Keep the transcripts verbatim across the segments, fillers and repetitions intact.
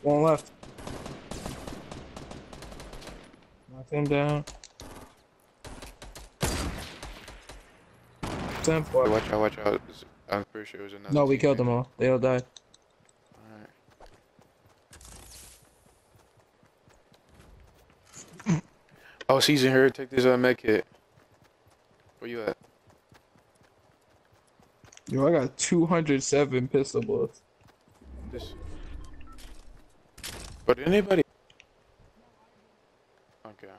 One left. Knocked him down. Hey, watch out, watch out. I'm pretty sure it was another No, we teammate. killed them all. They all died. Alright. Oh, Season here. Take this uh, med kit. Where you at? Yo, I got two hundred seven pistol bullets. This. But anybody? Okay.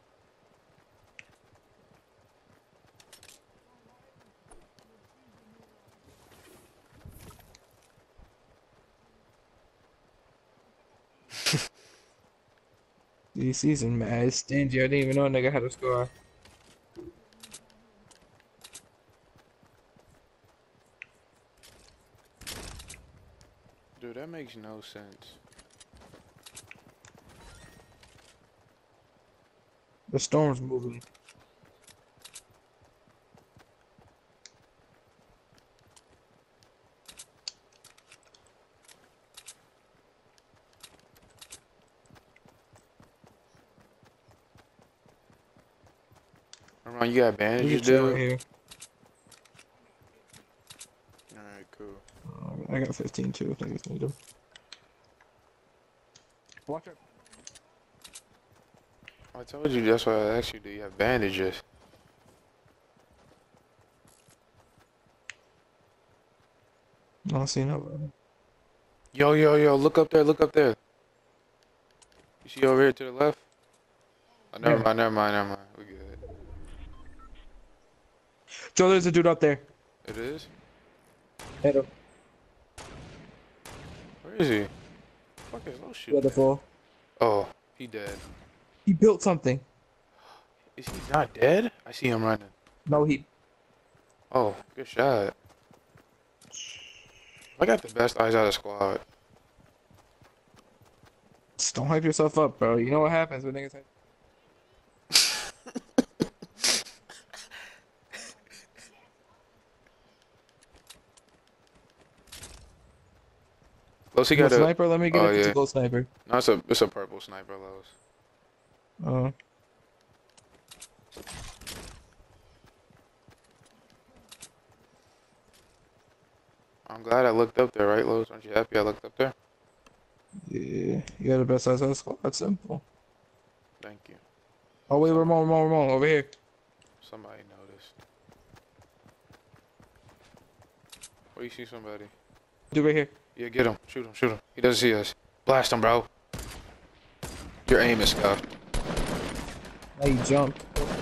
This season, man, it's stingy. I didn't even know a nigga had a scar. Dude, that makes no sense. The storm's moving. Ron, you got We bandages, can chill dude? right here. Alright, cool. Uh, I got fifteen too if niggas need them. Watch out. I told you, that's why I asked you, do you have bandages? I don't see nobody. Yo, yo, yo, look up there, look up there. You see over here to the left? Oh, never Yeah. mind, never mind, never mind. We good. Joe, there's a dude up there. It is? Hit him. Where is he? Fuck is those shit? Beautiful. Oh, he dead. He built something. Is he not dead? I see him running. No, he. Oh, good shot. I got the best eyes out of the squad. Just don't hype yourself up, bro. You know what happens when niggas hype. Los, he You got want a sniper? Let me get oh, it. It's yeah. a gold sniper. No, it's a it's a purple sniper, Los. Uh. I'm glad I looked up there, right, Los? Aren't you happy I looked up there? Yeah, you got the best eyes on the squad. That's simple. Thank you. Oh wait, Ramon, Ramon, Ramon, over here. Somebody noticed. Where you see somebody? Dude, right here. Yeah, get him. Shoot him, shoot him. He doesn't see us. Blast him, bro. Your aim is scuffed. Now you jumped.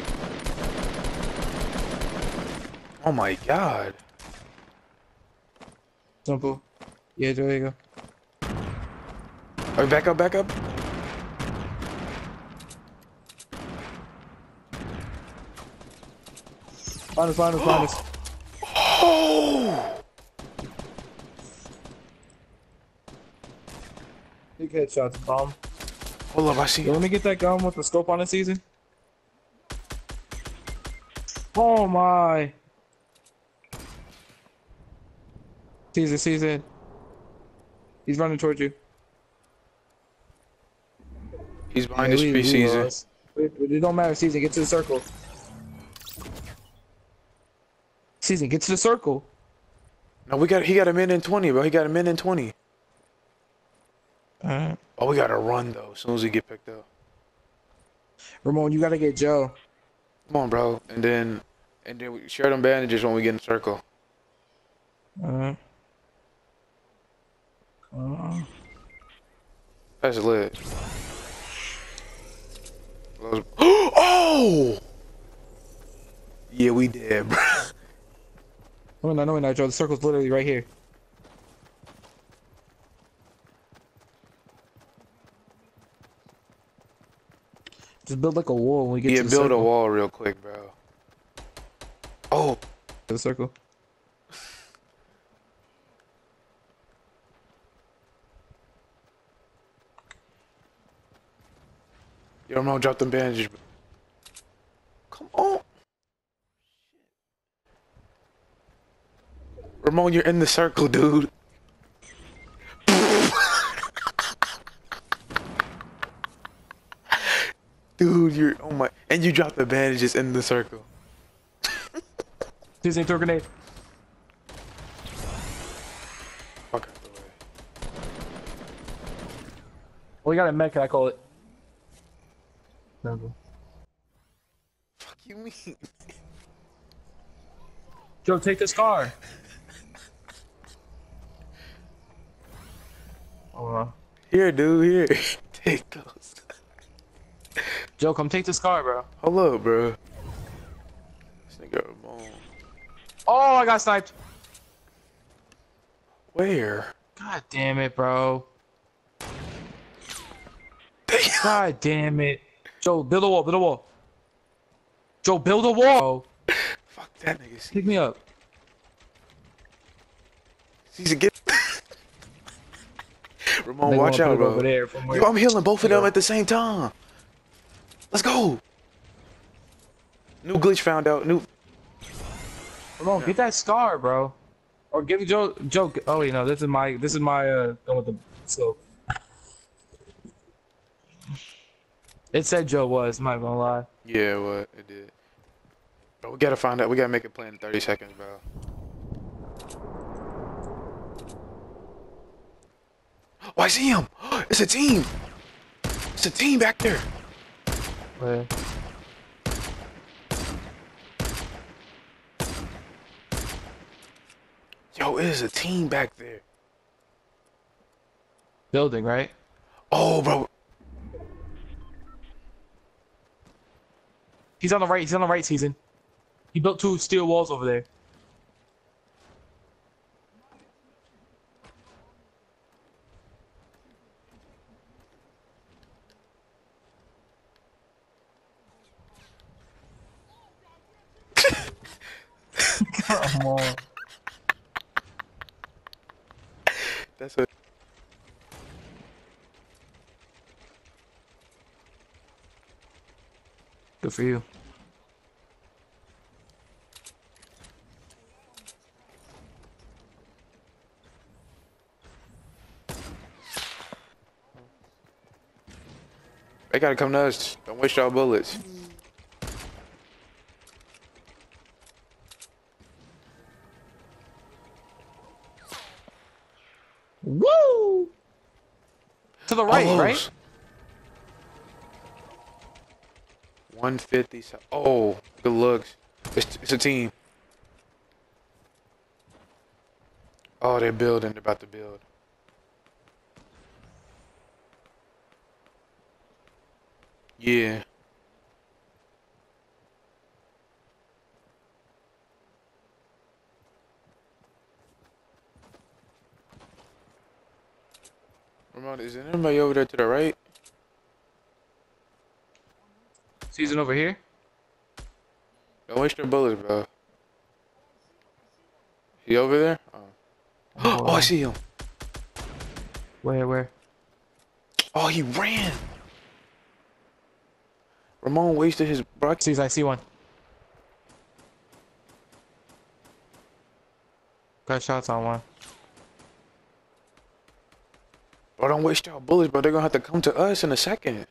Oh my god. Simple. Yeah, there you go. Alright, back up, back up. Find us, find us, find us. Oh! Big headshots, bomb. Hold up, I see Yo, let him. me get that gun with the scope on the season. Oh my. Season, season. He's running towards you. He's behind Yeah, this we- tree, we Season. lost. It, it don't matter, season. Get to the circle. Season, get to the circle. No, we got he got a minute and twenty, bro. He got a minute and twenty. Alright. Oh, we gotta run though, as soon as we get picked up. Ramon, you gotta get Joe. Come on, bro. And then and then we share them bandages when we get in the circle. Alright. Uh, That's lit. Oh! Yeah, we did, bro. no, no, no, no, Joe. The circle's literally right here. Just build like a wall when we get Yeah, to the build a circle. wall real quick, bro. Oh, To the circle. yo, Ramon, drop them bandages, bro. Come on. Ramon, you're in the circle, dude. Dude, you're oh my, and you dropped the bandages in the circle. Disney throw a grenade. Fuck out the way. Well, you got a mech, I call it. No. Fuck you mean? Joe, take this car. Oh, no. Here, dude, here. Take those. Joe, come take this car, bro. Hold up, bro. This nigga Ramon. Oh, I got sniped. Where? God damn it, bro. Damn. God damn it. Joe, build a wall, build a wall. Joe, build a wall. Fuck that nigga. Pick me up. Caesar, get. Ramon, They watch gonna out, put it bro. over there from where- Yo, I'm healing both of them Yo. at the same time. Let's go. New glitch found out. New. Come on, get that scar, bro. Or give Joe. Joe. Oh wait, no. This is my. This is my. Uh. Going with the scope. It said Joe was. I'm not gonna lie. Yeah, what it did. Bro, we gotta find out. We gotta make a plan in thirty seconds, bro. Oh, I see him. It's a team. It's a team back there. Where? Yo, it is a team back there. Building, right? Oh, bro. He's on the right. He's on the right, season. He built two steel walls over there. Come on. That's a. Good for you. They gotta come to us. Don't waste y'all bullets. Woo! To the right, Almost. right? one fifty. Oh, good looks. It's, it's a team. Oh, they're building. They're about to build. Yeah. Ramon, is there anybody over there to the right? Season over here. Don't waste your bullets, bro. He over there? Oh, oh I see him. Where, where? Oh, he ran. Ramon wasted his bro. Season, I see one. Got shots on one. Bro, don't waste your bullets, bro. They're gonna have to come to us in a second.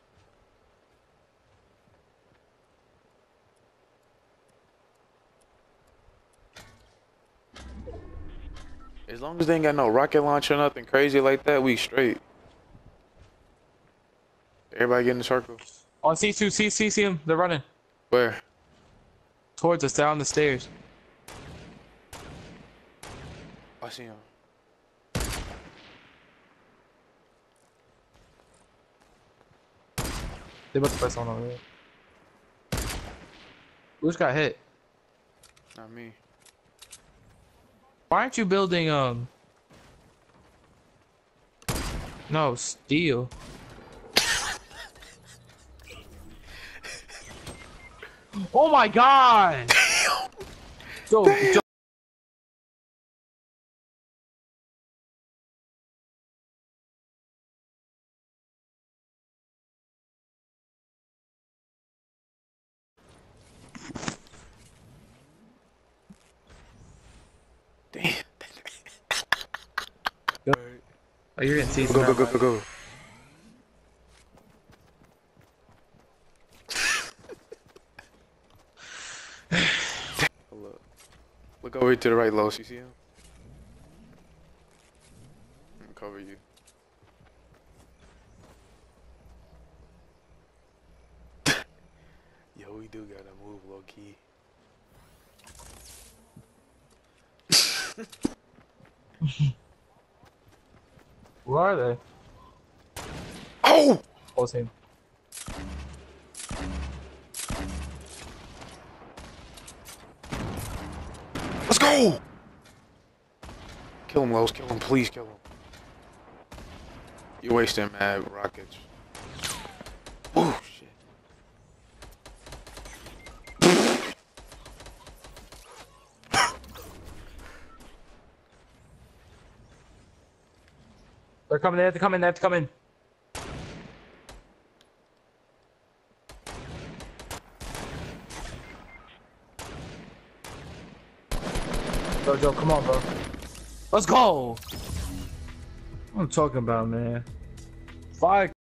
As long as they ain't got no rocket launcher or nothing crazy like that, we straight. Everybody get in the circle. On C two, see, see, see him. They're running Where? towards us down the stairs. I see him. They about to press on over there. Who just got hit? Not me. Why aren't you building, um... No, steel. Oh my god! Joe, Joe. Damn. Oh, you're getting seasoned Go, go, now, go, man. go, go. Over to the right, Los. You see him? I'm gonna cover you. Yo, we do gotta move low key. Where are they? Oh! Oh, same. Let's go! Kill him, Los. Kill him. Please kill him. You're wasting mad rockets. Oh, shit. They're coming. They have to come in. They have to come in. Bro, Joe, come on, bro. Let's go. What I'm talking about, man. Five.